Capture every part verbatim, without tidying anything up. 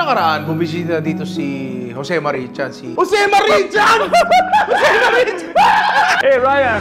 nakaraan, bumisita dito si Jose Marichan. Si Jose Marichan! Jose Marichan! Hey, Ryan!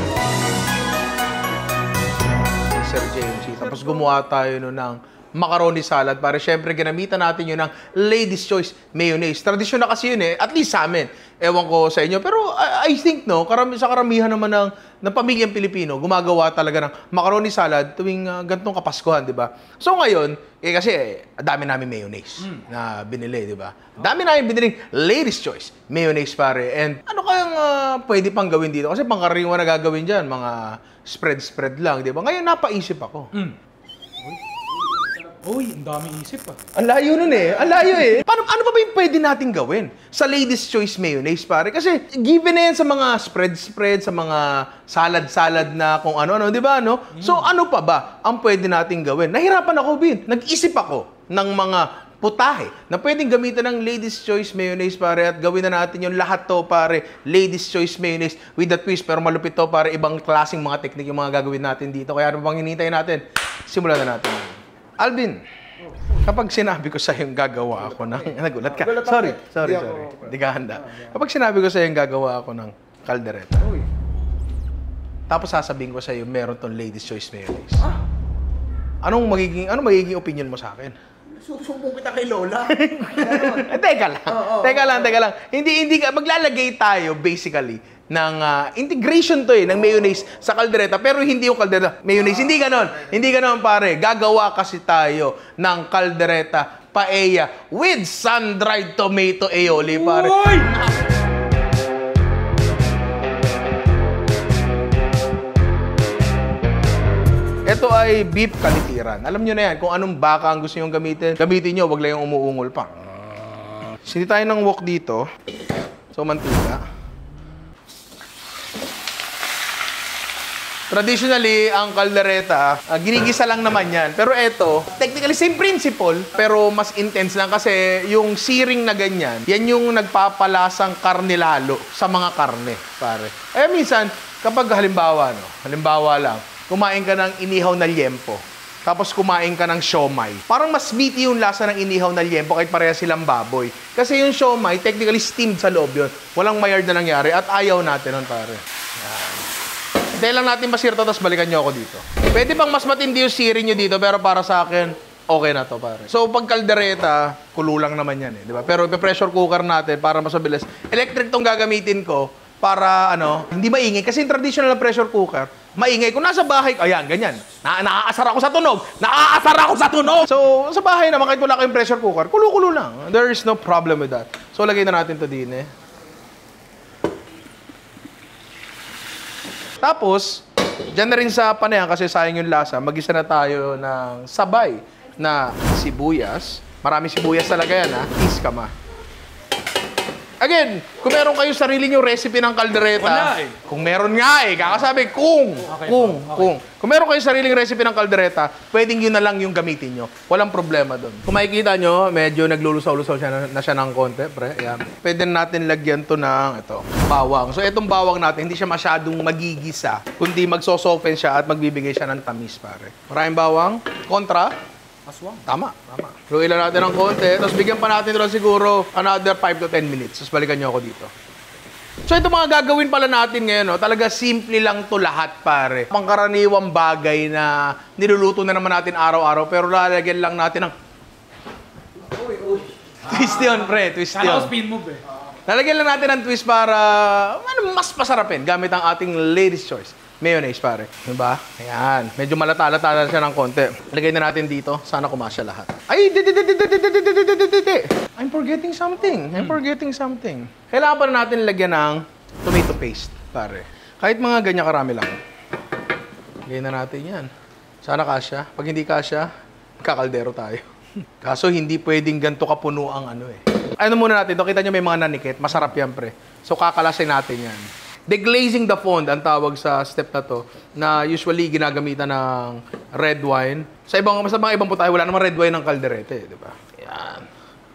Sir J M C. Tapos gumawa tayo no ng macaroni salad. Para syempre, ginamitan natin yun ng Ladies' Choice Mayonnaise. Tradisyon na kasi yun eh. At least sa amin. Ewan ko sa inyo. Pero I, I think, no, karami, sa karamihan naman ng, ng pamilyang Pilipino, gumagawa talaga ng macaroni salad tuwing uh, gantong Kapaskuhan, di ba? So ngayon, eh kasi, eh, dami namin mayonnaise mm. na binili, di ba? Dami namin biniling Ladies' Choice Mayonnaise, pare. And ano kayang uh, pwede pang gawin dito? Kasi pangkaraniwan na gagawin dyan, mga spread-spread lang, di ba? Ngayon, napaisip ako. Mm. Uy, ang dami isip ah. Ang layo nun eh. Ang layo eh. Paano, ano pa ba yung pwede natin gawin sa Ladies' Choice Mayonnaise, pare? Kasi given na yan sa mga spread-spread, sa mga salad-salad na kung ano-ano, di ba, no? Mm. So, ano pa ba ang pwede natin gawin? Nahirapan ako, Bin. Nag-isip ako ng mga putahe na pwedeng gamitan ng Ladies' Choice Mayonnaise, pare, at gawin na natin yung lahat to, pare, Ladies' Choice Mayonnaise with a twist, pero malupit to, pare, ibang klaseng mga teknik yung mga gagawin natin dito. Kaya ano bang hinihintay natin? Simulan na natin. Alvin, kapag sinabi ko sa yung gagawa ako ng... Nagulat ka? Sorry, sorry, sorry. Hindi ka handa. Kapag sinabi ko sa yung gagawa ako ng kaldereta, tapos sasabihin ko sa iyo, meron tong Ladies' Choice Mayonnaise. Anong magiging, anong magiging opinion mo sa akin? Susumbong kita kay Lola. eh, teka lang. Oh, oh, teka lang, teka lang. Hindi, hindi ka, maglalagay tayo, basically, ng uh, integration to eh, ng mayonnaise sa kaldereta. Pero hindi yung kaldereta, mayonnaise. Hindi ganon. Hindi ganon, pare. Gagawa kasi tayo ng kaldereta paella with sun-dried tomato aioli, pare. Uy! Ito ay beef kalitiran. Alam nyo na yan, kung anong baka ang gusto nyo gamitin, gamitin nyo, wag lang yung umuungol pa. Sindi tayo ng wok dito. So, mantika. Traditionally, ang kaldereta, uh, ginigisa lang naman yan. Pero ito, technically same principle, pero mas intense lang kasi yung searing na ganyan, yan yung nagpapalasang karne lalo sa mga karne, pare. Eh, minsan, kapag halimbawa, no, halimbawa lang, kumain ka ng inihaw na liempo, tapos kumain ka ng siomay. Parang mas meaty yung lasa ng inihaw na liempo kahit pareha silang baboy. Kasi yung siomay, technically steamed sa loob yun. Walang mayard na nangyari at ayaw natin nun, pare. Yan. Dahil lang natin masira to, tapos balikan nyo ako dito. Pwede pang mas matindi yung searing nyo dito, pero para sa akin, okay na to, pare. So, pag kaldereta, kulo lang naman yan eh, di ba? Pero ipe-pressure cooker natin para mas mabilis. Electric tong gagamitin ko para, ano, hindi maingay. Kasi yung traditional na pressure cooker, maingay. Kung nasa bahay, ayan, ganyan. Na naaasar ako sa tunog. Naaasar ako sa tunog! So, sa bahay naman, kahit wala kayong pressure cooker, kulo-kulo lang. There is no problem with that. So, lagay na natin to din eh. Tapos, dyan na rin sa panayan kasi sayang yung lasa, mag-isa na tayo ng sabay na sibuyas. Maraming sibuyas talaga yan, ha? Iskama. Again, kung meron kayo sarili nyo recipe ng kaldereta, wala eh. Kung meron nga eh, kakasabi, kung, okay, kung, okay. kung. Kung meron kayo sariling recipe ng kaldereta, pwedeng yun na lang yung gamitin nyo. Walang problema doon. Kung makikita nyo, medyo naglulusaw-lusaw siya na, na siya ng konti, pre. Ayan. Pwede natin lagyan to ng, ito, bawang. So, itong bawang natin, hindi siya masyadong magigisa, kundi magso-soften siya at magbibigay siya ng tamis, pare. Maraming bawang, kontra. Aswang. Tama, tama. Luin lang natin ng konti. Tapos bigyan pa natin doon siguro another five to ten minutes. Tapos balikan nyo ako dito. So ito mga gagawin pala natin ngayon, no? Talaga simple lang to lahat, pare. Pangkaraniwang bagay na niluluto na naman natin araw-araw, pero lalagyan lang natin ng... Uy, uy. Twist yun, pre. Twist yun. Kala ko spin move eh. Lalagyan lang natin ng twist para ano, mas pasarapin gamit ang ating Ladies' Choice Mayonnaise, pare. Diba? Ayan. Medyo malata-lata na siya ng konti. Lagay na natin dito. Sana kumasya lahat. Ay! Di, di, di, di, di, di, di, di, di, di, di. I'm forgetting something. I'm forgetting something. Kailangan pa na natin lagyan ng tomato paste, pare. Kahit mga ganyan karami lang. Lagay na natin yan. Sana kasya. Pag hindi kasya, kakaldero tayo. Kaso hindi pwedeng ganito kapuno ang ano eh. Ano muna natin? Ito, kita nyo may mga nanikit. Masarap yan, pre. So, kakalasin natin yan. Deglazing the fond ang tawag sa step na to, na usually ginagamitan ng red wine. Sa ibang, sa mga ibang putahe, wala namang red wine ng kalderete, eh, di ba? Yan.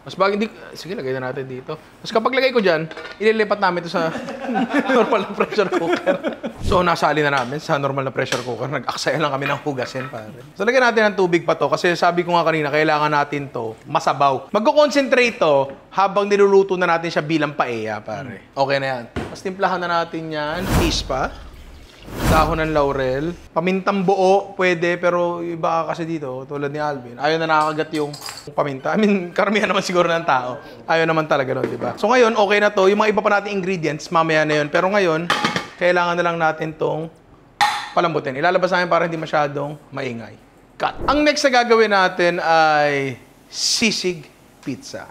Mas bagay, hindi, sige, lagay na natin dito. Tapos kapag lagay ko dyan, ililipat namin ito sa normal na pressure cooker. So, nasali na namin sa normal na pressure cooker. Nag-aksaya lang kami ng hugasin, pare. So, lagyan natin ng tubig pa to kasi sabi ko nga kanina, kailangan natin to masabaw. Magko-concentrate to habang niluluto na natin siya bilang paella, pare. Okay na yan. Mas timplahan na natin yan. Cheese pa. Dahon ng laurel. Pamintang buo, pwede, pero iba kasi dito, tulad ni Alvin, ayaw na nakakagat yung paminta. I mean, karamihan naman siguro ng tao. Ayaw naman talaga, no, di ba? So ngayon, okay na to. Yung mga iba pa nating ingredients, mamaya na yun. Pero ngayon, kailangan na lang natin tong palambutin. Ilalabas namin para hindi masyadong maingay. Cut. Ang next na gagawin natin ay sisig pizza.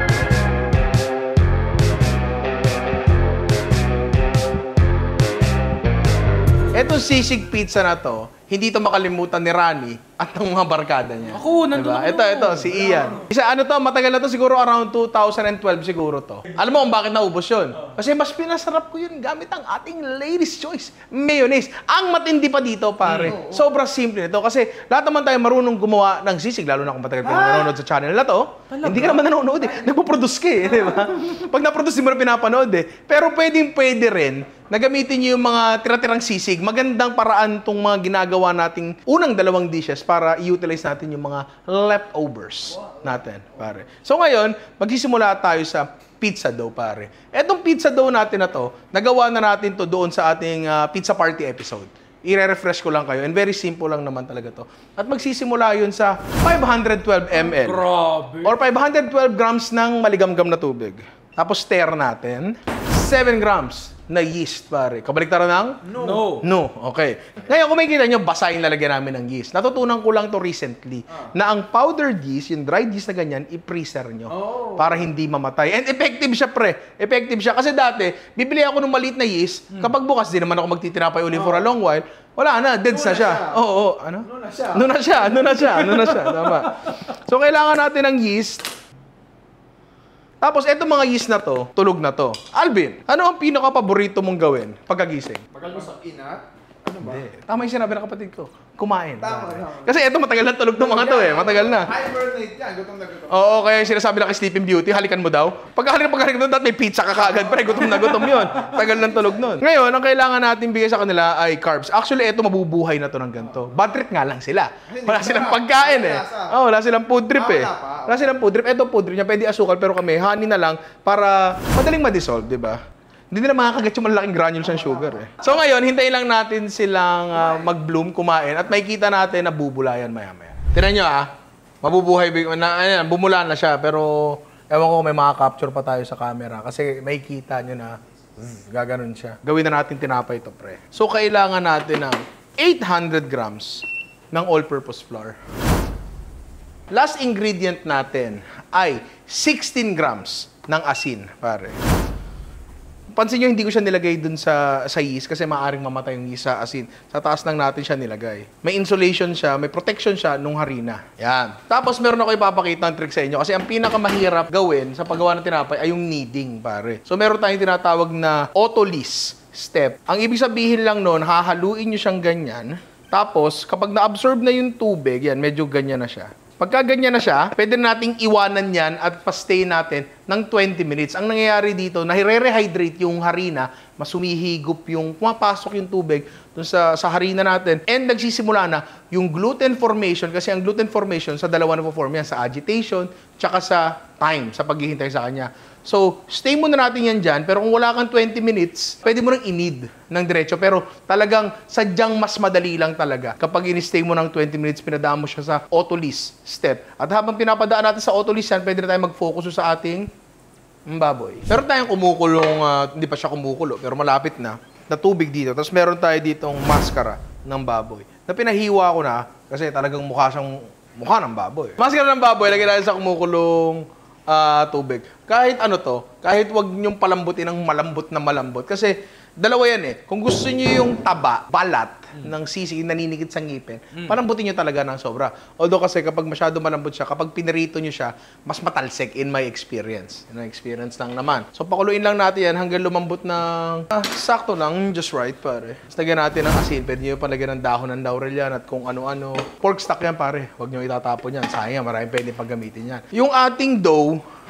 Etong sisig pizza na to, hindi to makalimutan ni Rani at ng mga barkada niya. Ako, nandun diba? ako. Ito, ito, si Ian. Isa ano to, matagal na to, siguro around two thousand twelve siguro to. Alam mo kung bakit naubos yun? Kasi mas pinasarap ko yun gamit ang ating ladies' choice, mayonnaise. Ang matindi pa dito, pare. Sobrang simple nito kasi lahat naman tayo marunong gumawa ng sisig, lalo na kung matagal ka nanonood sa channel na to. Hindi ka naman nanonood eh. Nagpo-produce ka eh, di ba? Pag na-produce, di mo na pinapanood eh. Pero pwedeng-pwede rin na gamitin niyo yung mga tira-tirang sisig. Magandang paraan tong mga ginagawa nating unang dalawang dishes para i-utilize natin yung mga leftovers natin, pare. So ngayon, magsisimula tayo sa pizza dough, pare. Etong pizza dough natin na to, nagawa na natin to doon sa ating uh, pizza party episode. I-refresh ko lang kayo and very simple lang naman talaga to. At magsisimula yun sa five hundred twelve milliliters. Grabe. Or five hundred twelve grams ng maligamgam na tubig. Tapos stir natin. seven grams na yeast, pare. Kabaliktaran ng? No. No. No. Okay. Ngayon, kung makikita nyo, basa yung lalagyan namin ng yeast. Natutunan ko lang to recently ah. na ang powdered yeast, yung dried yeast na ganyan, i-freezer nyo oh. para hindi mamatay. And effective siya, pre. Effective siya. Kasi dati, bibili ako ng maliit na yeast. Hmm. Kapag bukas, di naman ako magtitinapay uli oh. for a long while. Wala na, dead na siya. Oo, oh, oh. Ano? No na siya. No na siya. No na siya. No na siya. Tama. So, kailangan natin ng yeast. Tapos, eto mga yeast na to, tulog na to. Alvin, ano ang pinaka-paborito mong gawin pagkagising? Bagal mo sa inat? Ano ba? Hindi. Tama yung sinabi ng kapatid ko. Kumain. Tama, tama. Kasi eto matagal na tulog ng mga to eh. Matagal na. Hibernate yan. Gutom na gutom. Oo, kaya yung sinasabi lang kay Sleeping Beauty, halikan mo daw. Pagkahalik na pagkahalik mo daw, may pizza ka kaagad. Pre, gutom na gutom yun. Tagal ng tulog nun. Ngayon, ang kailangan natin bigay sa kanila ay carbs. Actually, eto mabubuhay na to ng ganito. Bad trip nga lang sila. Wala silang pagkain eh. Oo, wala silang food trip eh. Wala silang food trip. Eto food trip niya, pwede asukal, pero kami, honey na lang para madaling ma-dissolve, di ba? Hindi nila makakagat yung malalaking granules ng sugar eh. So ngayon, hintayin lang natin silang uh, mag-bloom, kumain, at makikita natin na bubulayan maya-maya. Tignan nyo ah, mabubuhay, na, ayan, bumula na siya, pero ewan ko may makaka-capture pa tayo sa camera kasi makikita nyo na mm, gaganon siya. Gawin na natin tinapay ito, pre. So kailangan natin ng eight hundred grams ng all-purpose flour. Last ingredient natin ay sixteen grams ng asin, pare. Pansin nyo, hindi ko siya nilagay dun sa, sa yeast kasi maaaring mamatay yung yeast sa asin. Sa taas lang natin siya nilagay. May insulation siya, may protection siya nung harina. Yan. Tapos meron ako ipapakita ng trick sa inyo kasi ang pinakamahirap gawin sa paggawa ng tinapay ay yung kneading, pare. So meron tayong tinatawag na autolysis step. Ang ibig sabihin lang nun, hahaluin nyo siyang ganyan. Tapos, kapag na-absorb na yung tubig, yan, medyo ganyan na siya. Pagka ganyan na siya, pwede nating iwanan yan at pa-stay natin ng twenty minutes. Ang nangyayari dito, nahire-rehydrate yung harina, mas humihigop yung, pumapasok yung tubig dun sa, sa harina natin. And nagsisimula na yung gluten formation, kasi ang gluten formation sa dalawa na po-form yan, sa agitation, tsaka sa time, sa paghihintay sa kanya. So, stay muna natin yan dyan, pero kung wala kang twenty minutes, pwede mo nang i-knead ng diretso. Pero talagang sadyang mas madali lang talaga. Kapag in-stay mo ng twenty minutes, pinadaan mo siya sa autolysis step. At habang pinapadaan natin sa autolysis yan, pwede na tayo mag-focus sa ating baboy. Meron tayong kumukulong, uh, hindi pa siya kumukulo, pero malapit na, na tubig dito. Tapos meron tayo ditong maskara ng baboy. Na pinahiwa ko na, kasi talagang mukha siyang mukha ng baboy. Maskara ng baboy, lagyan natin sa kumukulong uh, tubig. Kahit ano to, kahit wag niyong palambutin ng malambot na malambot. Kasi dalawa yan eh. Kung gusto niyo yung taba, balat, mm. ng sisig, naninigit sa ngipin, mm. palambutin niyo talaga ng sobra. Although kasi kapag masyado malambot siya, kapag pinirito niyo siya, mas matalsik in my experience. In my experience lang naman. So pakuluin lang natin yan hanggang lumambot ng ah, sakto lang, just right, pare. Tapos lagyan natin ng asin. Pwede niyo palagyan ng dahon ng laurel yan at kung ano-ano. Pork stock yan, pare. Huwag niyo itatapon yan. Sayang, maraming pwede paggamitin yan. Yung ating dough,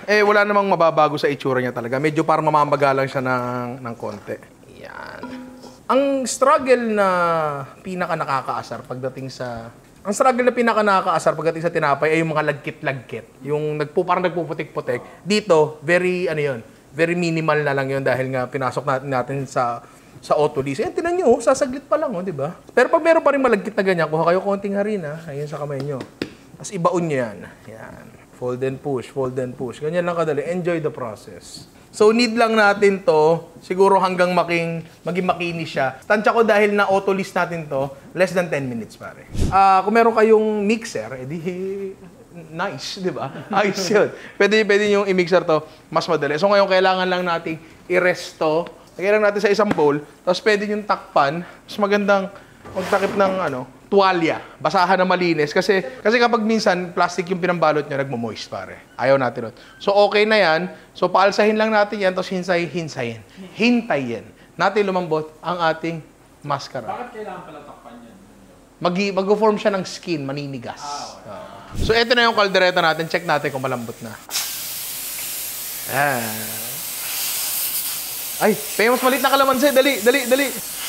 eh wala namang mababago sa itsura niya talaga. Medyo parang mamamaga lang siya ng, ng konti. Yan. Ang struggle na pinaka nakakaasar pagdating sa... Ang struggle na pinaka nakakaasar pagdating sa tinapay ay yung mga lagkit-lagkit. Yung nagpo, parang nagpuputik-putik. Dito, very, ano yun, very minimal na lang yun dahil nga pinasok natin, natin sa sa auto-lease. Eh, tinan nyo, sasaglit pa lang, oh, di ba? Pero pag meron pa rin malagkit na ganyan, kuha kayo konting harina, ayun sa kamay nyo. Tapos ibaon nyo yan. Yan. Fold and push, fold and push. Ganyan lang kadali. Enjoy the process. So, need lang natin to, siguro hanggang making, maging makinis siya. Tansya ko dahil na auto-lease natin to, less than ten minutes, pare. Ah, kung meron kayong mixer, edi nice, di ba? Ayos yun. Pwede, pwede yung i-mixer to, mas madali. So, ngayon, kailangan lang nating i-rest to. Lagyan lang natin sa isang bowl, tapos pwede yung takpan. Mas magandang magtakip ng ano, tuwalya. Basahan na malinis. Kasi, kasi kapag minsan, plastic yung pinambalot nyo, nagmo-moist, pare. Ayaw natin nun. So, okay na yan. So, paalsahin lang natin yan, tapos hinsay, hinsayin. Hintayin. Natin lumambot ang ating mascara. Bakit kailangan pala takpan yan? Mag- Mag-form siya ng skin, maninigas. Ah, okay. So, ito na yung kaldereta natin. Check natin kung malambot na. Ah. Ay, famous malit na kalamansi. Dali, dali, dali.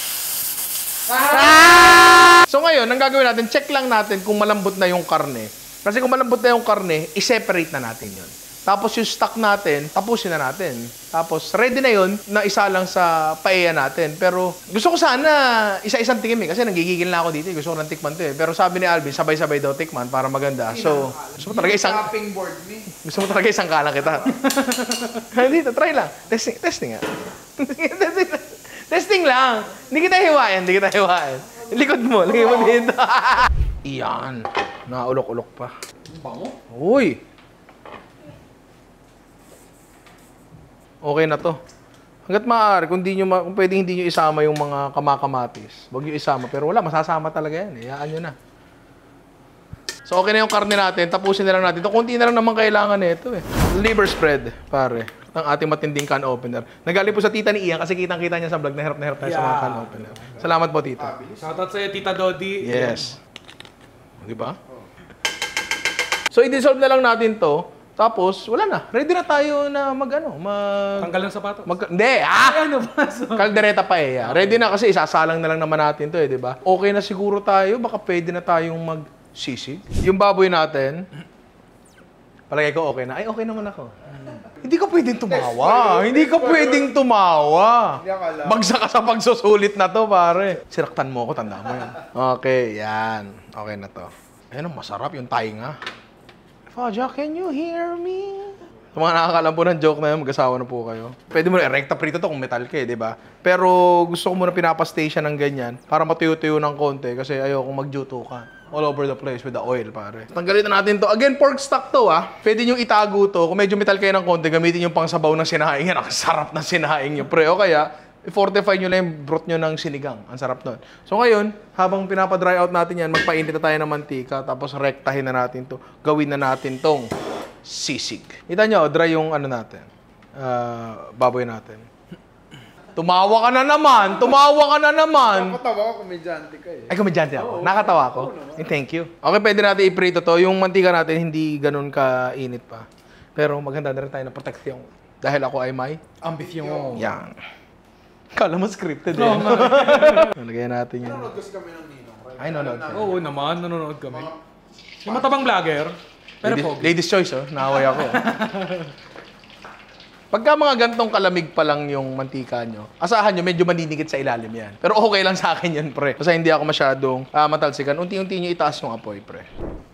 Ah! So ngayon, ang gagawin natin, check lang natin kung malambot na yung karne. Kasi kung malambot na yung karne, i-separate na natin yun. Tapos yung stock natin, tapusin na natin. Tapos ready na yun na isa lang sa paella natin. Pero gusto ko sana isa-isang tikim eh. Kasi nagigigil na ako dito. Gusto ko ng tikman to eh. Pero sabi ni Alvin, sabay-sabay daw tikman para maganda. So, gusto mo talaga isang... Chopping board me. Gusto mo talaga isang kalang kita. Dito, try lang. Testing, testing nga. testing, testing lang. Hindi kita hiwain, hindi kita hiwain. Likod mo, lagay mo dito. Iyan. Naulok-ulok pa. Bango? Uy! Okay na to. Hanggat maaari, kung, di nyo ma- kung pwedeng hindi nyo isama yung mga kamakamatis, huwag nyo isama. Pero wala, masasama talaga yan. Iyaan nyo na. So, okay na yung karne natin. Tapusin na lang natin. Ito, kunti na lang naman kailangan nito eh. Liver spread, pare. Ng ating matinding can opener. Nagaling po sa tita ni Ian kasi kitang-kita niya sa vlog na hirap na hirap tayo sa mga Yeah. can opener. Salamat po, tita. Shoutout sa'yo, Tita Dodi. Yes. Di ba? So, i-dissolve na lang natin to. Tapos, wala na. Ready na tayo na mag, ano, mag... Tanggal ng sapatos. mag hindi, ah! Ay, ano ba? So, Kaldereta pa eh. ah. Ready na kasi isasalang na lang naman natin to eh, di ba? Okay na siguro tayo. Baka pwede na tayong magsisig. Yung baboy natin, palagay ko okay na. Ay, okay naman ako. Hindi ka pwedeng tumawa. Hindi ka pwedeng tumawa. Hindi akala. Bagsak ka sa pagsusulit na to, pare. Sinaktan mo ako, tanda mo yan. Okay, yan. Okay na to. Ayun, masarap yung tainga. Faja, can you hear me? Sa mga nakakalam po ng joke na yun, mag-asawa na po kayo. Pwede mo na erekta prito to kung metal ka eh, di ba? Pero gusto ko muna pinapastay siya ng ganyan para matuyo-tuyo ng konti kasi ayokong magjuto ka. All over the place with the oil, pare. Tanggalin na natin to. Again, pork stock to, ah. Pwede nyo itago to. Kung medyo metal kayo ng konti, gamitin yung pangsabaw ng sinaing. Yan, ang sarap ng sinaing nyo, pre. O kaya, i-fortify nyo lang yung broth nyo ng sinigang. Ang sarap nun. So ngayon, habang pinapa-dry out natin yan, magpainit na tayo ng mantika, tapos rektahin na natin to. Gawin na natin tong sisig. Kita nyo, dry yung ano natin, uh, baboy natin. Tumawa ka na naman! Tumawa ka na naman! Nakatawa ko, komedyante ka eh. Ay, komedyante ako. Nakatawa ako. Eh, thank you. Okay, pwede natin iprito to. Yung mantika natin, hindi ganun ka-init pa. Pero maganda na rin tayo ng proteksyon. Dahil ako ay may ambisyon. yan. Kala mo scripted eh. Oo nga. Nalagyan natin yun. Nanonood kasi kami ng Ninong. Right? Ay, nanonood Alam ka. Oo naman, nanonood kami. Yung matabang vlogger, pero Ladies, pogi. ladies choice, oh. Naaway ako. Pagka mga gantong kalamig pa lang yung mantika nyo, asahan nyo, medyo maninigit sa ilalim yan. Pero okay lang sa akin yan, pre. Kasi hindi ako masyadong uh, matalsikan. Unti-unti nyo itaas yung apoy, pre.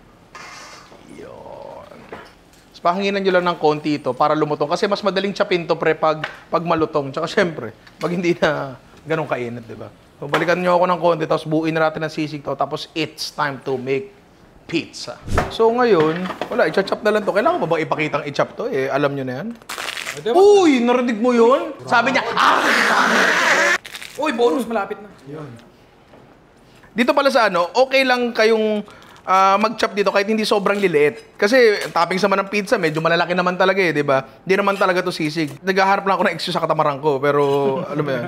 Yun. Tapos pahanginan nyo lang ng konti ito para lumutong. Kasi mas madaling chapin to, pre, pag, pag malutong. Tsaka syempre, pag hindi na ganun kainat, di ba? So, balikan nyo ako ng konti, tapos buuin na natin ng sisig to. Tapos it's time to make pizza. So ngayon, wala, i-chop na lang to. Kailangan ba ba ipakitang i-chop to? Eh, alam nyo na yan. Pwede ba? Uy, narinig mo yun? Sabi niya, ah! Uy, bonus malapit na. Yun. Dito pala sa ano, okay lang kayong ah, mag-chop dito kahit hindi sobrang liliit. Kasi topping sa man ng pizza, medyo malalaki naman talaga eh, di ba? Hindi naman talaga to sisig. Naghaharap lang ako ng excuse sa katamaran ko, pero alam mo yan.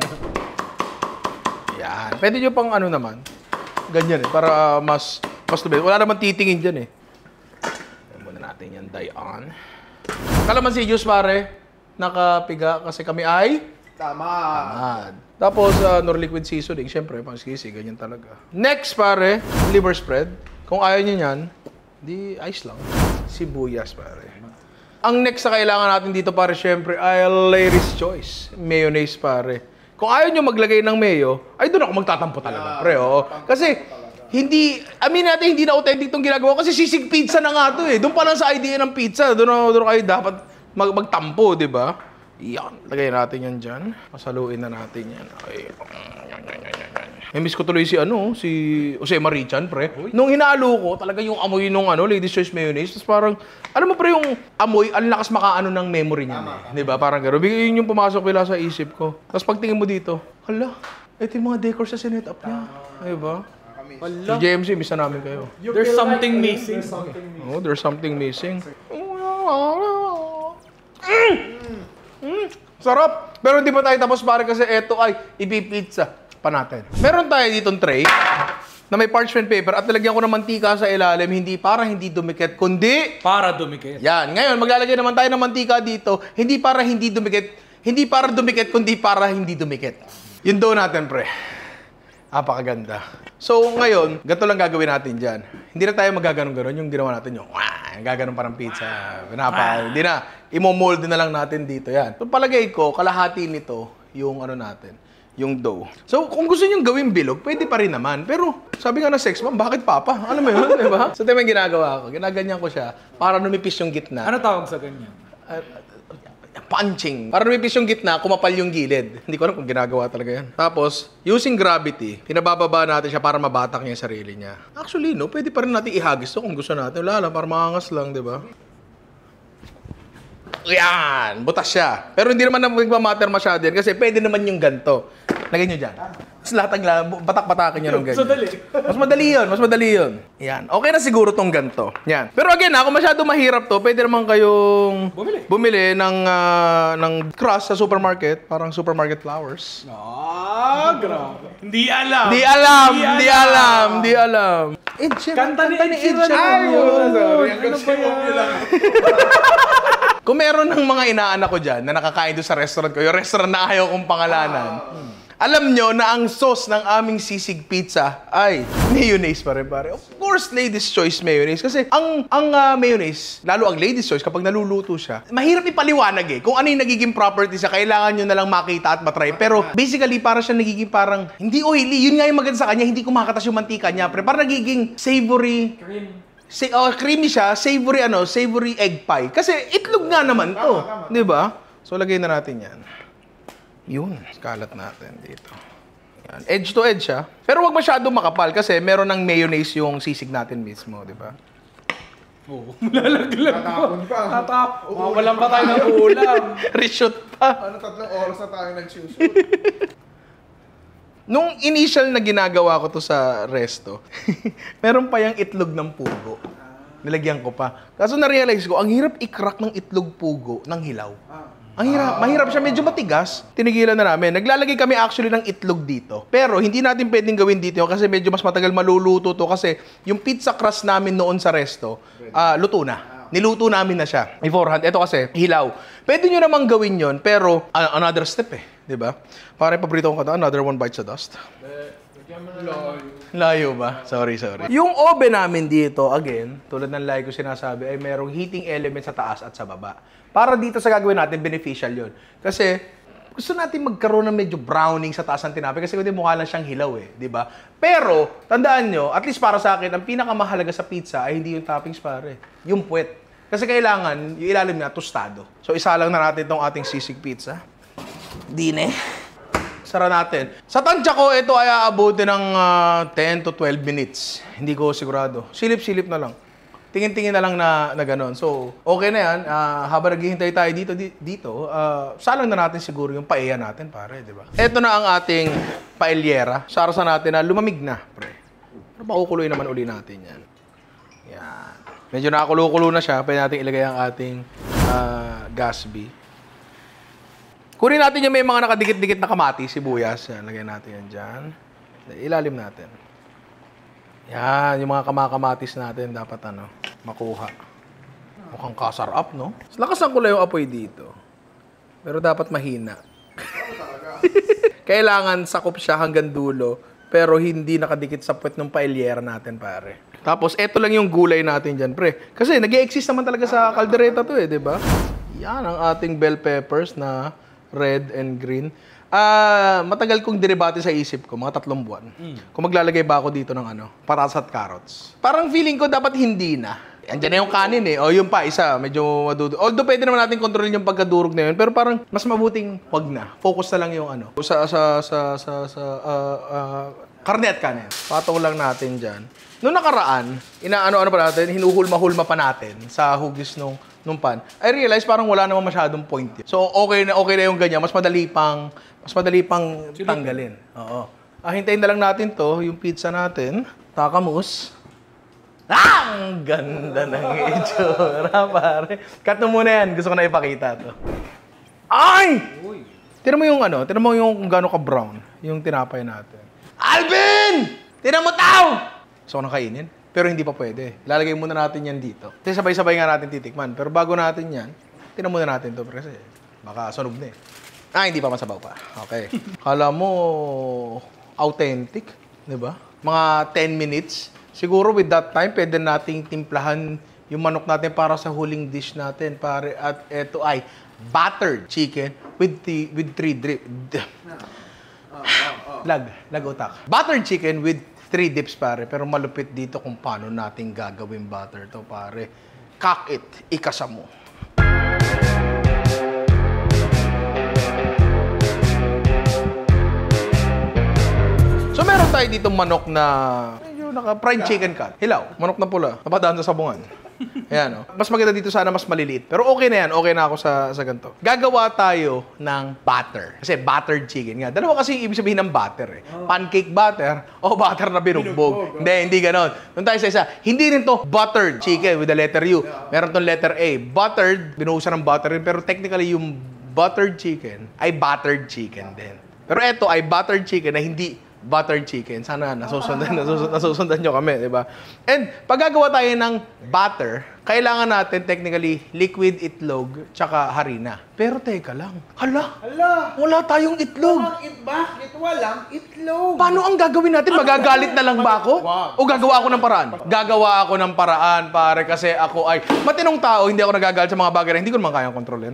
Yan. Pwede nyo pang ano naman. Ganyan eh, para ah, mas, mas lubi. Wala naman titingin dyan eh. Ayan muna natin yan, die on. Calamansi juice, pare. Nakapiga kasi kami ay Tama. tamad. Tapos, uh, nor liquid seasoning. Siyempre, pang sisi, ganyan talaga. Next, pare, liver spread. Kung ayaw nyo yan, di ice lang. Sibuyas, pare. Ang next na kailangan natin dito, pare, siyempre, ay ladies' choice. Mayonnaise, pare. Kung ayaw nyo maglagay ng mayo, ay doon ako magtatampo talaga, pre. Oo. Kasi, hindi, amin natin, hindi na authentic itong ginagawa kasi sisig pizza na nga to eh. Doon pa lang sa idea ng pizza, doon, doon kayo dapat mag magtampo, di ba? Yan, lagay natin yan dyan. Masaluin na natin yan. Okay. May miss ko tuloy si ano, si Jose Marichan, pre. Nung hinalo ko, talaga yung amoy nung ano, Ladies' Choice Mayonnaise. Tapos parang, alam mo pre, yung amoy, ang lakas makaano ng memory niya. Eh. Di ba? Parang gano'n. Bigyan yung pumasok bila sa isip ko. Tapos pagtingin mo dito, hala, ito yung mga decor sa sinet up niya. Di ba? Si J M C, miss na namin kayo. There's something missing. Oh, there's something missing. Mm! Mm! Sarap! Pero hindi pa tayo tapos pare kasi eto ay ipipizza pa natin. Meron tayo ditong tray na may parchment paper at nilagyan ko ng mantika sa ilalim, hindi para hindi dumikit, kundi... Para dumikit. Yan. Ngayon, maglalagay naman tayo ng mantika dito, hindi para hindi dumikit, hindi para dumikit, kundi para hindi dumikit. Yun doon natin, pre. Napakaganda. So, ngayon, ganito lang gagawin natin dyan. Hindi na tayo magaganon-ganon yung ginawa natin yung wah, gaganon parang pizza. Pinapa, hindi na. Imo-mold na lang natin dito. Yan. So, palagay ko, kalahati nito yung ano natin, yung dough. So, kung gusto nyo gawin bilog, pwede pa rin naman. Pero, sabi nga ng sex mom, bakit papa? Ano mo yun, di ba? So, ito yung ginagawa ko. Ginaganyan ko siya para numipis yung gitna. Ano tawag sa ganyan? Uh, punching. Para numipis yung gitna, kumapal yung gilid. Hindi ko alam kung ginagawa talaga yan. Tapos, using gravity, pinabababa natin siya para mabatak niya yung sarili niya. Actually, no, pwede pa rin natin ihagis to kung gusto natin. Wala lang, para makangas lang, di ba? Yan! Butas siya. Pero hindi naman na magmamatter masyado yan kasi pwede naman yung ganto. Lagay nyo dyan. Mas latag lang, batak-batakin nyo ng ganyan. So, dali. Mas madali yun, mas madali yun. Yan. Okay na siguro tong ganto. Yan. Pero again, ako masyado mahirap to, pwede naman kayong Bumili. bumili ng, ah, ng crust sa supermarket, parang supermarket flowers. Ah, grabe. Hindi alam. Di alam, di alam, di alam. Ed Sheeran, Kanta ni Ed Sheeran. Ayun. Sorry, ang Ano ba yan? Kung meron ng mga inaanak ko dyan na nakakain doon sa restaurant ko, yung restaurant na ayaw kong pangalanan, alam nyo na ang sauce ng aming sisig pizza ay mayonnaise pa rin, pare. Of course, Ladies' Choice mayonnaise. Kasi ang ang uh, mayonnaise, lalo ang Ladies' Choice, kapag naluluto siya, mahirap ipaliwanag eh. Kung ano yung nagiging properties siya, kailangan nyo na lang makita at matry. Pero basically, para siya nagiging parang hindi oily. Yun nga yung maganda sa kanya, hindi kumakatas yung mantika niya, pre. Parang nagiging savory. Cream. Say, oh, creamy siya, savory ano, savory egg pie. Kasi itlog nga naman to, 'di ba? So lagay na natin 'yan. Yun, kalat natin dito. Yan. Edge to edge siya. Pero wag masyadong makapal kasi meron ng mayonnaise yung sisig natin mismo, 'di ba? Oo. Malalaglag pa. Tatapon pa. Tatap. Mawalan pa tayo ng ulam. Reshoot pa. Ano, tatlong oras na tayo nagsushoot. Nung initial na ginagawa ko to sa resto, meron pa yung itlog ng pugo. Nilagyan ko pa. Kaso na-realize ko, ang hirap i-crack ng itlog pugo ng hilaw. Ang hirap, mahirap siya, medyo matigas. Tinigilan na namin. Naglalagay kami actually ng itlog dito. Pero hindi natin pwedeng gawin dito kasi medyo mas matagal maluluto to kasi yung pizza crust namin noon sa resto, uh, luto na. Niluto namin na siya beforehand. Ito kasi, hilaw. Pwede nyo namang gawin yon pero uh, another step eh. Diba? Para yung paborito kong kata, another one bites the dust. Layo ba? Sorry, sorry. Yung oven namin dito, again, tulad ng like ko sinasabi, ay merong heating element sa taas at sa baba. Para dito sa gagawin natin, beneficial yun. Kasi, gusto natin magkaroon ng medyo browning sa taas ng tinapay kasi hindi mukha lang siyang hilaw eh, di ba? Pero, tandaan nyo, at least para sa akin, ang pinakamahalaga sa pizza ay hindi yung toppings pare, yung puwet. Kasi kailangan, yung ilalim niya, tostado. So, isa lang na natin itong ating sisig pizza. Dine. Sara natin. Sa tansya ko, ito ay aabutin ng uh, ten to twelve minutes. Hindi ko sigurado. Silip-silip na lang. Tingin-tingin na lang na, na gano'n. So, okay na yan. Uh, habang naghihintay tayo dito, di, dito uh, salang na natin siguro yung paella natin, pare, di ba? Ito na ang ating paellera. Sarasa natin na lumamig na, pre. Pero makukuloy naman uli natin yan. Yan. Medyo nakakulo-kulo na siya. Pwede natin ilagay ang ating uh, Gatsby. Kunin natin yung may mga nakadikit-dikit na kamatis, sibuyas. Yan, lagyan natin yan dyan. Ilalim natin. Yan, yung mga kamakamatis natin dapat ano, makuha. Mukhang kasarap, no? Lakasan ko lang yung apoy dito. Pero dapat mahina. Kailangan sakop siya hanggang dulo, pero hindi nakadikit sa puwet ng paelyera natin, pare. Tapos, eto lang yung gulay natin dyan, pre. Kasi nag-i-exist naman talaga sa kaldereta to eh, di ba? Yan ang ating bell peppers na red and green. Ah, matagal kong dinebate sa isip ko, mga tatlong buwan. Mm. Kung maglalagay ba ako dito ng ano, patatas at carrots. Parang feeling ko dapat hindi na. Andiyan na yung kanin eh. O yung pa, isa, medyo madudurog. Although pwede naman natin kontrolin yung pagkadurog na yun, pero parang mas mabuting wag na. Focus na lang yung ano. Sa, sa, sa, sa, sa, uh, uh, karne at kanin. Patong lang natin dyan. Noong nakaraan, inaano-ano pa natin, hinuhulma-hulma pa natin sa hugis nung, nung pan. I realize parang wala namang masyadong point yun. So okay na okay na yung ganyan. Mas madali pang, mas madali pang tanggalin. Oo. Ah, hintayin na lang natin to, yung pizza natin. Takamus. Ah! Ang ganda ng itsura, pare. Cut mo muna yan. Gusto ko na ipakita to. Ay! Tira mo yung ano, tira mo yung kung gaano ka-brown, yung tinapay natin. Alvin! Tira mo tao! Gusto ko nang kainin, pero hindi pa pwede. Lalagay muna natin yan dito. Kasi sabay-sabay nga natin titikman. Pero bago natin yan, tira muna natin to kasi baka sunog na eh. Ah, hindi pa masabaw pa. Okay. Kala mo, authentic, di ba? Mga ten minutes. Siguro with that time, pwede nating timplahan yung manok natin para sa huling dish natin. Pare, at eto ay buttered chicken with the, with three drip. Lag, lag utak. Buttered chicken with three dips, pare. Pero malupit dito kung paano natin gagawin butter to, pare. Cock it, ikasa mo. So meron tayo dito manok na medyo naka fried chicken cut. Hilaw, manok na pula. Napadaan sa sabungan. Ayan, oh. Mas maganda dito sana mas maliliit. Pero okay na yan. Okay na ako sa, sa ganito. Gagawa tayo ng butter. Kasi buttered chicken nga. Dalawa kasi ibig sabihin ng butter eh. Oh. Pancake butter o butter na binugbog. Binugbog. Hindi, hindi ganon. Doon tayo sa isa. Hindi rin to buttered chicken with the letter U. Meron tong letter A. Buttered, binuhusan ng butter rin. Pero technically yung buttered chicken ay buttered chicken din. Pero ito ay buttered chicken na hindi buttered chicken. Sana nasusundan, nasusundan, nasusundan nyo kami, di ba? And pag gagawa tayo ng butter, kailangan natin technically liquid itlog tsaka harina. Pero teka lang. Hala, Hala! wala tayong itlog. Walang it, bakit walang itlog? Paano ang gagawin natin? Magagalit na lang ba ako? O gagawa ako ng paraan? Gagawa ako ng paraan, pare, kasi ako ay matinong tao, hindi ako nagagalit sa mga bagay na hindi ko naman kayang kontrolin.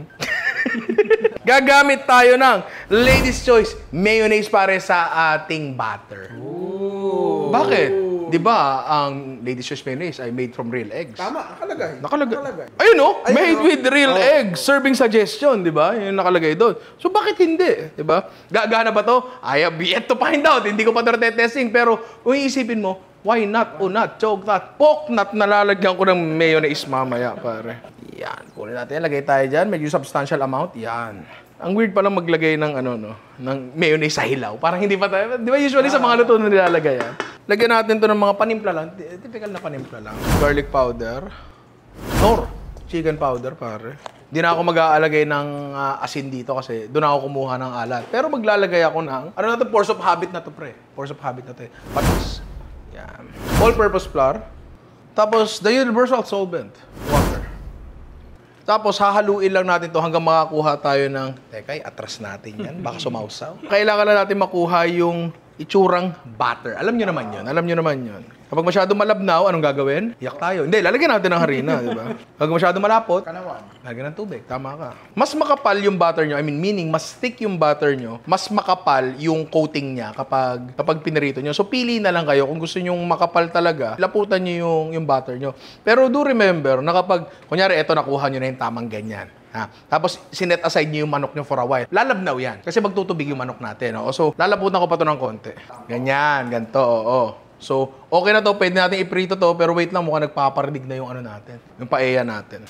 Gagamit tayo ng Ladies Choice mayonnaise pare sa ating butter. Ooh. Bakit? Di ba ang Ladies Choice mayonnaise ay made from real eggs? Tama, nakalagay. Nakalagay. nakalagay. Ayun no, Ayun, made no? with real Oh. eggs. Serving suggestion, di ba? Yung nakalagay doon. So bakit hindi? Di ba? Gagana ba to? I have yet to find out. Hindi ko pa ito testing. Pero kung iisipin mo, why not o not? Choke that. Poke not. Nalalagyan ko ng mayonnaise mamaya, pare. Yan. Kunin natin. Lagay tayo dyan. Medyo substantial amount. Yan. Ang weird pala maglagay ng ano no, ng mayonnaise sa hilaw. Parang hindi pa tayo. Di ba usually sa mga luto na nilalagay yan? Lagyan natin to ng mga panimpla lang. Typical na panimpla lang. Garlic powder. Nor. Chicken powder, pare. Di na ako mag-aalagay ng uh, asin dito kasi doon ako kumuha ng alat. Pero maglalagay ako ng, ano na to, force of habit na to, pre. Force of habit na to eh. Patis. Yan. All-purpose flour. Tapos, the universal solvent. Water. Tapos, hahaluin lang natin to hanggang makakuha tayo ng... Teka, atras natin yan. Baka sumausaw. Kailangan lang natin makuha yung itsurang butter. Alam nyo naman yun. Alam nyo naman yun. Kapag masyado malabnaw, anong gagawin? Iyak tayo. Hindi, lalagyan natin ng harina, di ba? Kapag masyado malapot, Kanawan. lagyan ng tubig. Tama ka. Mas makapal yung butter nyo. I mean, meaning, mas thick yung butter nyo. Mas makapal yung coating niya kapag, kapag pinirito nyo. So, pili na lang kayo. Kung gusto nyo makapal talaga, laputan nyo yung, yung butter nyo. Pero do remember na kapag, kunyari, eto, nakuha nyo na yung tamang ganyan. Ha? Tapos, sinet aside nyo yung manok nyo for a while. Lalabnaw yan. Kasi magtutubig yung manok natin. No? So, lalaputan ko pa to ng konti. Ganyan, ganito, oo. So, okay na to. Pwede natin iprito to. Pero wait lang, mukhang nagpaparinig na yung ano natin. Yung paella natin.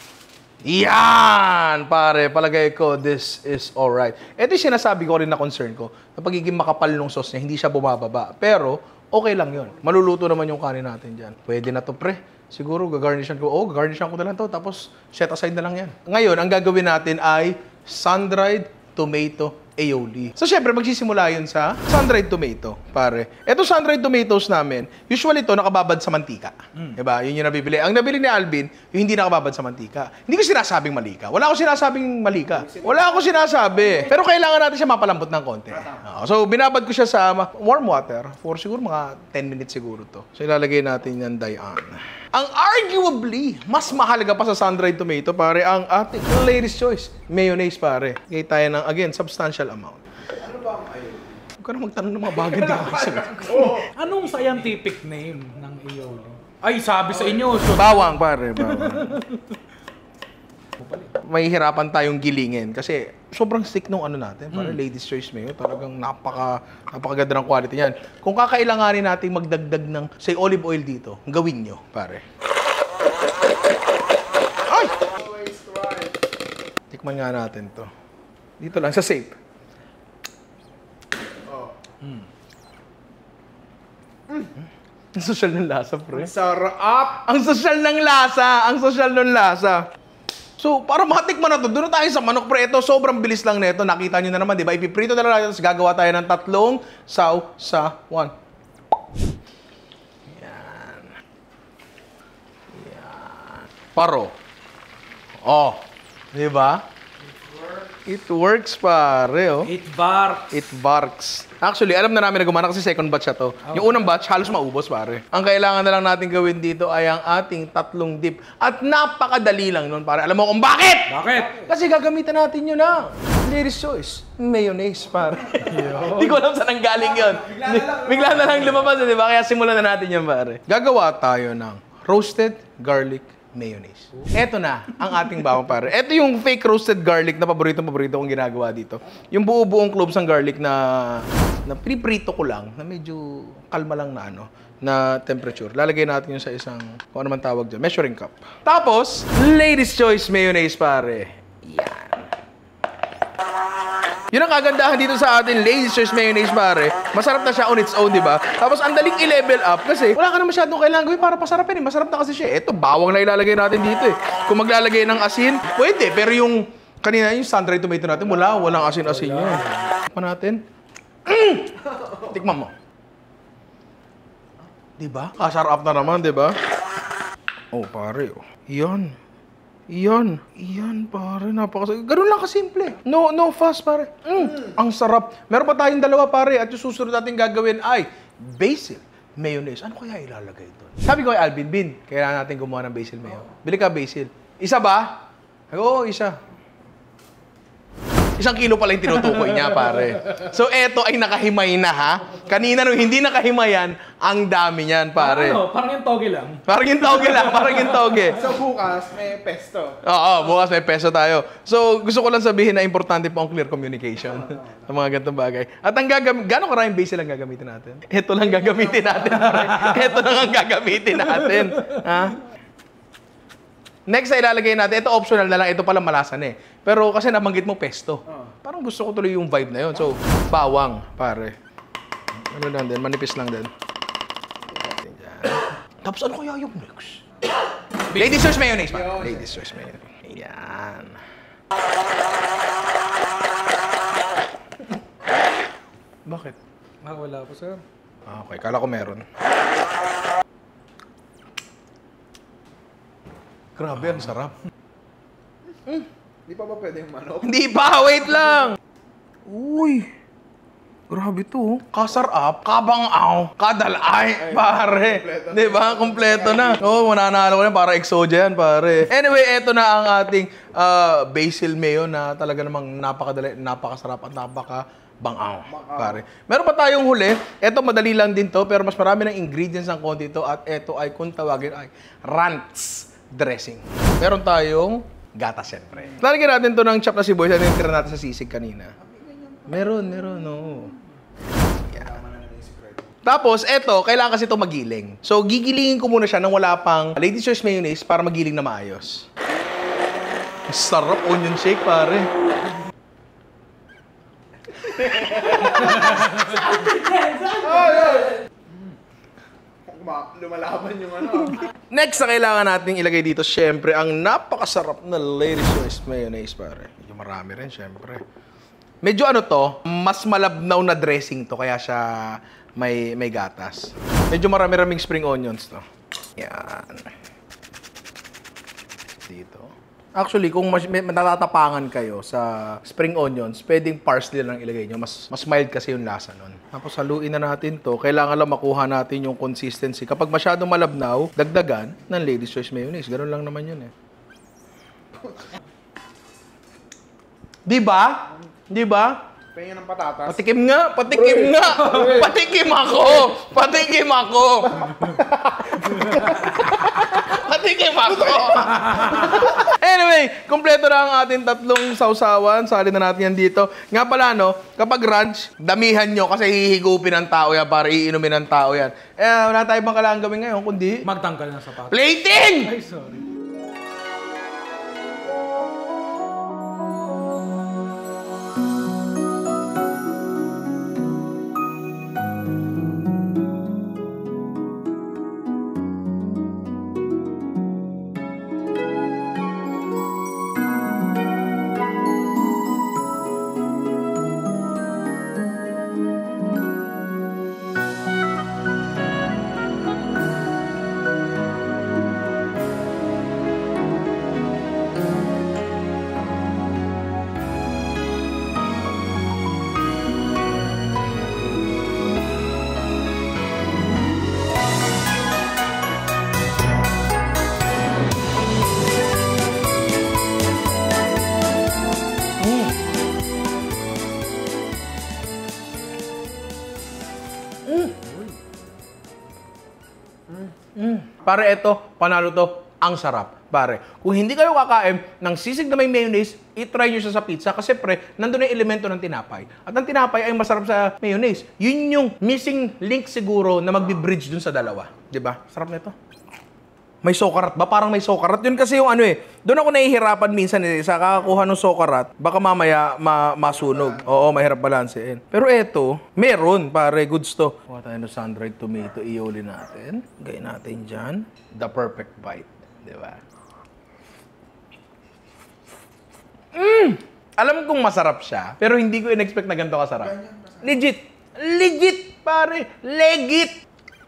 Yan! Pare, palagay ko, this is alright. Ito yung sinasabi ko rin na concern ko. Na pagiging makapal ng sauce niya, hindi siya bumababa. Pero, okay lang yun. Maluluto naman yung kanin natin dyan. Pwede na to, pre. Siguro, gagarnishan ko. Oh, gagarnishan ko na lang to. Tapos, set aside na lang yan. Ngayon, ang gagawin natin ay sun-dried tomato aioli. So, syempre, magsisimula yun sa sun-dried tomato, pare. Ito sun-dried tomatoes namin, usually ito nakababad sa mantika. Mm. Diba? Yun yung nabibili. Ang nabili ni Alvin, yung hindi nakababad sa mantika. Hindi ko sinasabing mali ka. Wala ako sinasabing mali ka. Wala ako sinasabi. Pero kailangan natin siya mapalambot ng konti. Uh, so, binabad ko siya sa warm water for siguro mga ten minutes siguro to. So, ilalagay natin yan dayan. Ang arguably, mas mahalaga pa sa sun-dried tomato, pare, ang ating ladies' choice, mayonnaise, pare. Gaya tayo ng, again, substantial amount. Ano ba ang aioli? Huwag ka na magtanong ng mga bagay dito. Anong scientific name ng aioli? Ay, sabi sa inyo. So, Bawang, pare, bawang. May hirapan tayong gilingin kasi sobrang stick nung ano natin, para mm. ladies' choice mayo, talagang napaka napakaganda ng quality niyan. Kung kakailanganin nating magdagdag ng say olive oil dito, gawin nyo, pare. Ay! Tikman nga natin to. Dito lang sa safe. Oh. Mm. Mm. Ang social ng lasa, pre. Ang sarap! Ang social ng lasa, ang social ng lasa. So, para matikman na to, doon tayo sa manok, pre. Ito, sobrang bilis lang nito. Nakita nyo na naman, di ba? Ipiprito na lang natin, tapos gagawa tayo ng tatlong saw sa one. Yan. Yan. Paro. Oh. Di ba? It works, pare, oh. it barks. It barks. Actually, alam na namin na gumana kasi second batch na to. Okay. Yung unang batch, halos maubos, pare. Ang kailangan na lang natin gawin dito ay ang ating tatlong dip. At napakadali lang nun, pare. Alam mo kung bakit? Bakit? Kasi gagamitan natin yun na. Ladies' choice, mayonnaise, pare. Hindi ko alam saan ang galing yun. Bigla na lang. Bigla na lang lumabas, di ba? Kaya simulan na natin yan, pare. Gagawa tayo ng roasted garlic mayonnaise. Eto na ang ating bawang, pare. Eto yung fake roasted garlic na paborito-paborito kong ginagawa dito. Yung buo-buong cloves ng garlic na na piniprito ko lang, na medyo kalma lang na ano, na temperature. Lalagay natin yun sa isang, kung ano man tawag dyan, measuring cup. Tapos, ladies' choice mayonnaise, pare. Yan. Yun ang kagandahan dito sa atin, ladies' choice mayonnaise, pare. Masarap na siya on its own, di ba? Tapos, ang daling i-level up kasi wala ka na masyadong kailangan gawin para pasarapin. Eh. Masarap na kasi siya. Ito, bawang na ilalagay natin dito eh. Kung maglalagay ng asin, pwede. Pero yung, kanina yung sun-dried tomato natin, wala. Walang asin-asin yun. Tikman natin. Mm! Tikman mo. Di ba? Kasarap na naman, di ba? Oh, pare. Oh. Yan. Iyan. Iyan, pare. Napakasarap. Ganun lang kasimple. No, no fuss, pare. Mm, ang sarap. Meron pa tayong dalawa, pare. At yung susunod natin gagawin ay basil mayonnaise. Ano kaya ilalagay doon? Sabi ko kay Alvin, Bin, kailangan natin gumawa ng basil mayo. Bili ka basil. Isa ba? Oo, isa. Isang kilo pala yung tinutukoy niya, pare. So, eto ay nakahimay na, ha? Kanina nung hindi nakahimayan, ang dami niyan, pare. Ano? Parang yung toge lang. Parang yung toge lang, parang yung toge. So bukas, may pesto. Oo, bukas may peso tayo. So, gusto ko lang sabihin na importante po ang clear communication sa mga ganitong bagay. At ang gagamit, gano'ng karaming basil ang gagamitin natin? Ito lang gagamitin natin, pare. Ito lang ang gagamitin natin. Ha? Next ay ilalagay natin, ito optional na lang, ito pala malasa na eh. Pero kasi nabanggit mo pesto. Parang gusto ko tuloy yung vibe na yun. So, bawang, pare. Ano lang din, manipis lang din. Tapos ano kaya yung next? Ladies' choice mayonnaise, pa. Ladies' choice mayonnaise. Ayan. Bakit? Ah, wala po, sir. Okay, kala ko meron. Grabe, ang sarap. Mm. Di pa ba pwede yung manok? Hindi pa, wait lang! Uy! Grabe to. Kasarap, kabang-aw, kadalay, pare. Di ba? Kompleto na. Oo, oh, mananalo ko na para exodia yan, pare. Anyway, eto na ang ating uh, basil mayo na talaga namang napakadali, napakasarap at napaka bang-aw, pare. Meron pa tayong huli. Eto, madali lang din to, pero mas marami ng ingredients ng konti to at eto ay, kung tawagin ay, ranch dressing. Meron tayong gata, syempre. Lalagyan natin to ng chop na sibuyas. Ano yung tira natin sa sisig kanina? Meron, meron, no. Yeah. Tapos, eto, kailangan kasi ito magiling. So, gigilingin ko muna siya nang wala pang ladies' choice mayonnaise para magiling na maayos. Sarap onion shake, pare. Lumalaban yung ano. Next na kailangan natin ilagay dito, syempre, ang napakasarap na ladies' choice mayonnaise, pare. Medyo marami rin, syempre. Medyo ano to, mas malabnaw na dressing to, kaya siya may, may gatas. Medyo marami-raming spring onions to. Yan. Dito. Actually, kung mas, may, natatapangan kayo sa spring onions, pwedeng parsley lang ilagay nyo. Mas, mas mild kasi yung lasa nun. Tapos haluin na natin to. Kailangan lang makuha natin yung consistency. Kapag masyadong malabnaw, dagdagan ng Lady's Choice Mayonnaise. Ganun lang naman yun eh. Di ba? Di ba? Pahingin ng patatas. Patikim nga! Patikim nga! Patikim ako! Patikim ako! Patikim ako! Anyway, kumpleto na ang ating tatlong sausawan. Salin na natin yan dito. Nga pala, no, kapag ranch, damihan nyo kasi hihigupin ng tao yan para iinumin ng tao yan. Eh, wala tayo bang kailangan gawin ngayon, kundi Magtanggal ng sapatos. plating! Ay, sorry. Pare, ito, panalo to, ang sarap. Pare, kung hindi kayo kakain ng sisig na may mayonnaise, itry nyo siya sa pizza kasi pre, nandun yung elemento ng tinapay. At ang tinapay ay masarap sa mayonnaise. Yun yung missing link siguro na magbi-bridge dun sa dalawa. Diba? Sarap nito. May sokarat ba? Parang may sokarat. Yun kasi yung ano eh. Doon ako nahihirapan minsan eh. Sa kakakuha ng sokarat, baka mamaya ma masunog. Oo, mahirap balansein. Pero eto, meron pare. Goods to. Kuha tayo ng sun-dried tomato. Iuli natin. Gay natin dyan. The perfect bite. Diba? Mmm! Alam kong masarap siya, pero hindi ko in-expect na ganito kasarap. Legit! Legit, pare! Legit!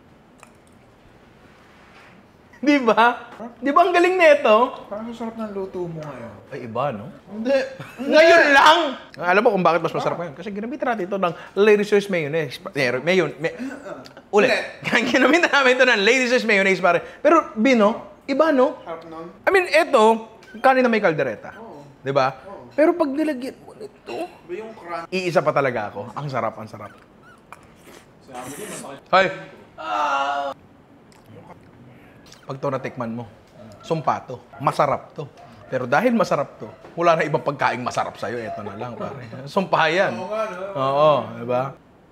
Di ba? Di ba ang galing nito? Parang masarap ng luto mo ngayon. Ay, iba, no? Hindi. Ngayon lang! Alam mo kung bakit mas masarap ngayon? Kasi ginamit natin ito ng Lady's Choice Mayonnaise. Mayon, mayon, may... Ulit. Ginamit namin ito ng Lady's Choice Mayonnaise, pare. Pero, Bino, iba, no? Harap nun. I mean, ito, kanin na may kaldereta. Oo. Di ba? Oo. Pero pag nilagyan mo nito, Ba yung crunch? iisa pa talaga ako. Ang sarap, ang sarap. Hoy! Pag to natikman mo, sumpa to. Masarap to. Pero dahil masarap to, wala na ibang pagkaing masarap sa'yo. Ito na lang, pare. Sumpa yan. Oo nga, no? Oo, di ba?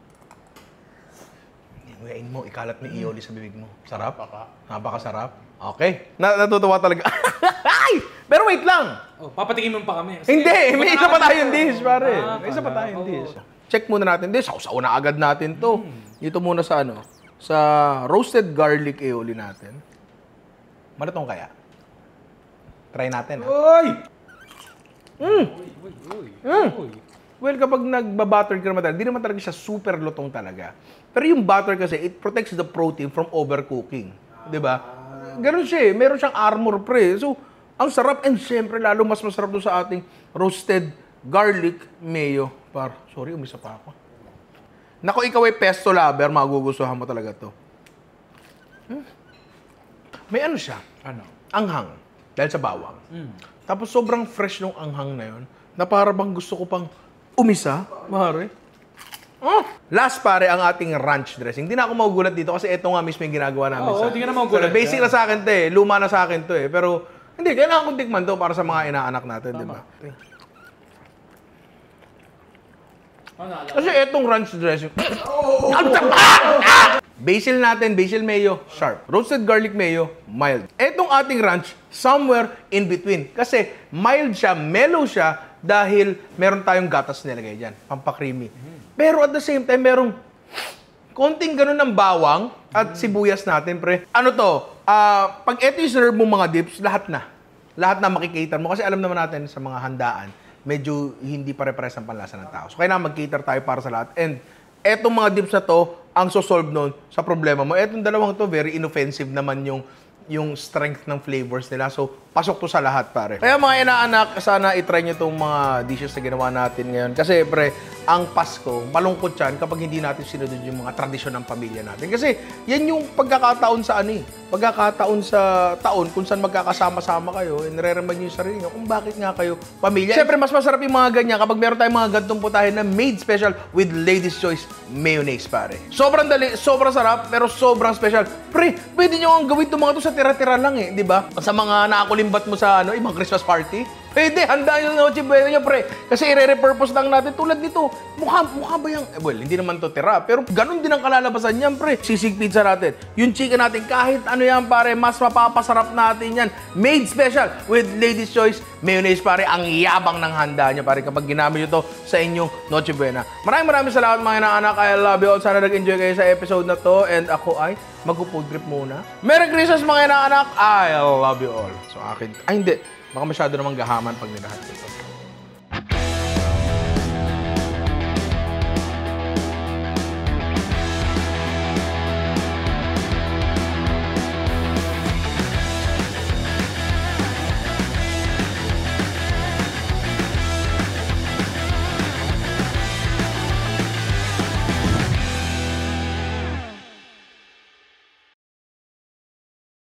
Ngayon mo, ikalat ni Ioli sa bibig mo. Sarap? Napakasarap. Okay. Na natutuwa talaga. Ay! Pero wait lang! Oh, papatikin mo pa kami. Sige. Hindi! May isa pa tayong dish, pare. Ah, May isa pa pala. tayong Oo. dish. Check muna natin dish. Sausaw na agad natin to. Dito muna sa ano, sa roasted garlic aioli natin. Malatong kaya? Try natin, ha? Uy! Mm. Uy, uy, Mm. uy. Well, kapag nagbabutter ka naman talaga, di naman talaga siya super lutong talaga. Pero yung butter kasi, it protects the protein from overcooking. Di ba? Ganun siya eh. Meron siyang armor pre. So, ang sarap. And syempre, lalo mas masarap doon sa ating roasted garlic mayo. Par, sorry, umisa pa ako. Naku, ikaw ay pesto lover, magugustuhan mo talaga to. Hmm? May ano siya? Ano? Anghang. Dahil sa bawang. Mm. Tapos sobrang fresh nung anghang na yun, na para bang gusto ko pang umisa, pare. Oh! Last pare, ang ating ranch dressing. Hindi na ako magugulat dito kasi ito nga mismo yung ginagawa namin Oo, sa... di ka na magugulat sa- Basic dyan. na sa akin to eh. Luma na sa akin to eh. Pero, hindi, kailangan kong tikman to para sa mga inaanak natin, di ba? Ano, alam? Kasi itong ranch dressing... Ang taba! Ah! Basil natin, basil mayo, sharp. Roasted garlic mayo, mild. Etong ating ranch, somewhere in between. Kasi mild siya, mellow siya, dahil meron tayong gatas nilagay dyan, pampakreamy. Pero at the same time, merong konting ganun ng bawang at sibuyas natin, pre. Ano to? Ah, pag ito yung serve mo mga dips, lahat na. Lahat na makikita mo. Kasi alam naman natin sa mga handaan, medyo hindi pare-pares ang panlasa ng tao. So, kailangan mag-cater tayo para sa lahat. And etong mga dips na to, ang sosolve nun sa problema mo. Etong dalawang to, very inoffensive naman yung yung strength ng flavors nila. So, pasok to sa lahat, pare. Kaya mga inaanak, sana itry nyo itong mga dishes na ginawa natin ngayon. Kasi, pre, ang Pasko, malungkot yan kapag hindi natin sinunod yung mga tradisyon ng pamilya natin. Kasi, yan yung pagkakataon sa ano eh. Pagkakataon sa taon kung saan magkakasama-sama kayo, and nire-remind nyo yung sarili nyo kung bakit nga kayo pamilya. Siyempre, mas masarap yung mga ganyan kapag meron tayong mga gantong putahe na made special with Lady's Choice mayonnaise, pare. Sobrang dali, sobrang sarap, pero sobrang special. Pre, pwede nyo ang gawin itong mga to sa tira-tira lang eh, di ba? Sa mga nakakulimbat mo sa ano, ibang Christmas party, pwede, handa yung Noche Buena nyo, pre. Kasi i-repurpose lang natin tulad nito. Mukha, mukha ba yung, eh, well, hindi naman to tira, pero ganun din ang kalalabasan yan, pre. Sisig pizza natin. Yung chicken natin, kahit ano yan, pare, mas mapapasarap natin yan. Made special with Lady's Choice mayonnaise, pare. Ang yabang ng handa nyo, pare, kapag ginamit nyo to sa inyong Noche Buena. Maraming maraming salamat, mga inaanak. I love you all. Sana nag-enjoy kayo sa episode na to. And ako ay mag-food trip muna. Merry Christmas, mga inaanak. I love you all. So, akin, ay hindi. Baka masyado namang gahaman pag nilahat dito.